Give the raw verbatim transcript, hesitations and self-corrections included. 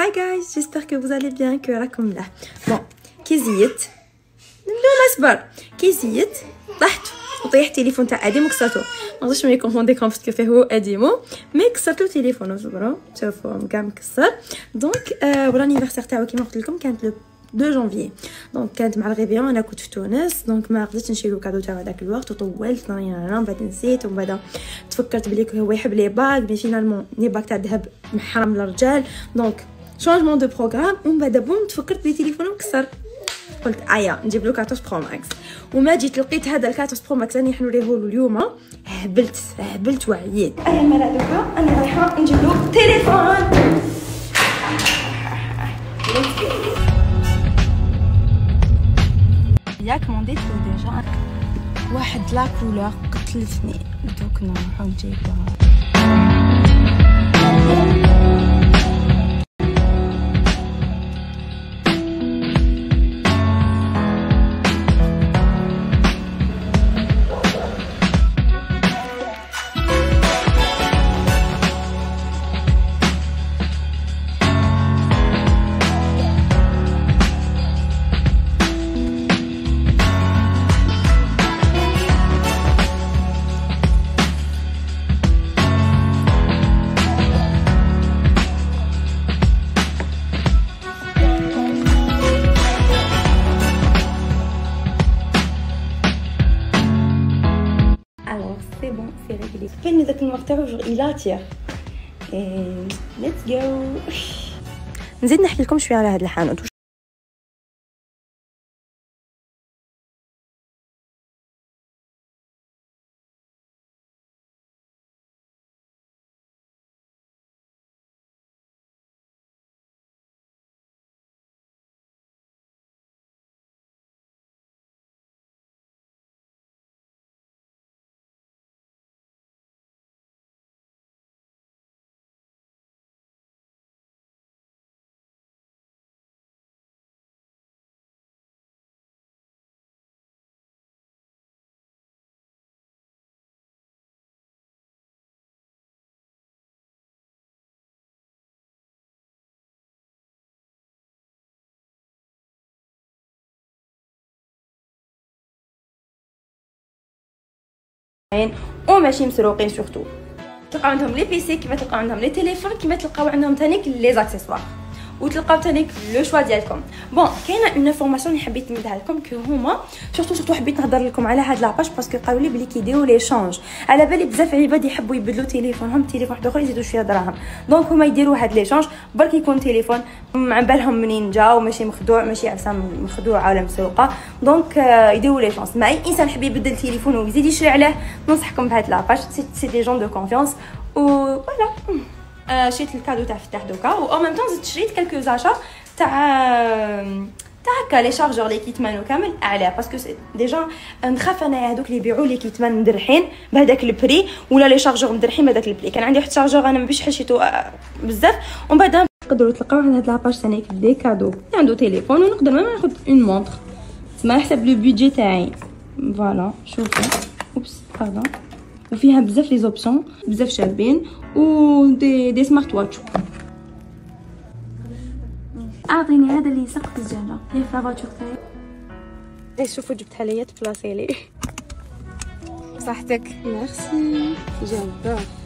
Hi guys, j'espère que vous allez bien, que راكم ملاح. Bon, كي زيت ندو نصبر كي زيت طحت وطيح التليفون تاع ادم وكسرتو. ما نقدرش نولي كونفونديكم باسكو فيه هو اديمو مي كسرتو تليفونه. صبروا شوفوا كاع مكسر. دونك آه والانيفرسير تاعو كيما قلت لكم كانت لو deux جانفي. دونك كانت مع الغيبيون انا كنت في تونس، دونك ما قدرتش نشري له كادو تاع هذاك الوقت وطولت انا من بعد نسيت. ومن بعد تفكرت بلي هو يحب لي باغ مي فينالمون لي باغ تاع الذهب محرم للرجال. دونك شونجمون دو بروغرام ومن بعد بوم تفكرت بلي تليفونه مكسر. قلت ايا نجيب له أربعطاش برو ماكس. وما جيت لقيت هذا أربعطاش برو ماكس راني حنوريه له اليوم. هبلت هبلت وعييت. ايا المرا دوكا انا رايحه نجيب له تليفون. يا كومونديتو ديجا واحد لا كولور قتلتني. دوك نروحو نجيبوها. C'est bon, c'est réglé. كاين داك المارك تاعو جو إيلاتير. ليتس جو. نزيد نحكي لكم شويه على هذا الحانوت. وماشي مسروقين سورتو. تلقاو عندهم لي بيسي كيما تلقاو عندهم لي تليفون كيما تلقاو عندهم تانيك لي زاكسيسوار وتلقاو تانيك لو شوا ديالكم. بون كاينه اون انفورماسيون اللي حبيت نمدها لكم كو هما سورتو سورتو حبيت نهضر لكم على هاد لاباج باسكو قالوا لي بلي كيديروا لي شونج. على بالي بزاف عباد يحبوا يبدلوا تليفونهم تليفون واحد اخر يزيدوا شويه دراهم. دونك هما يديروا هاد لي شونج برك يكون تليفون مع بالهم منين جا وماشي مخدوع ماشي عفسه مخدوعه ولا مسروقه. دونك يديروا لي شونج. مع اي انسان حبي يبدل تليفونه ويزيد يشري عليه ننصحكم بهاد لاباج. سي دي جون دو كونفيونس و فوالا. آه شريت الكادو تاع فتح دوكا و او ميم طون زدت شريت كالكو زاشا تاع تاع هكا لي شارجور لي كيتمانو كامل اعلى باسكو ديجا نخاف انا هذوك اللي يبيعوا لي كيتمان مدرحين بهذاك البري ولا لي شارجور مدرحين بهذاك البري. كان عندي واحد شارجور انا ما بيش حشيتو بزاف ومن بعد تقدروا تلقاو على هاد لاباج ثاني دي كادو عنده تليفون ونقدر ما ناخذ اون مونطر تسمى حسب لو بودجي تاعي. فوالا شوفوا اوبس باردون وفيها بزاف لي زوبسيون بزاف شابين و دي دي سمارت واتش. اعطيني هذا اللي يسقط الزجاجه هي في لافاتور تاعي. شوفوا جبتها ليا تبلاصي لي. صحتك. ميرسي. جابه.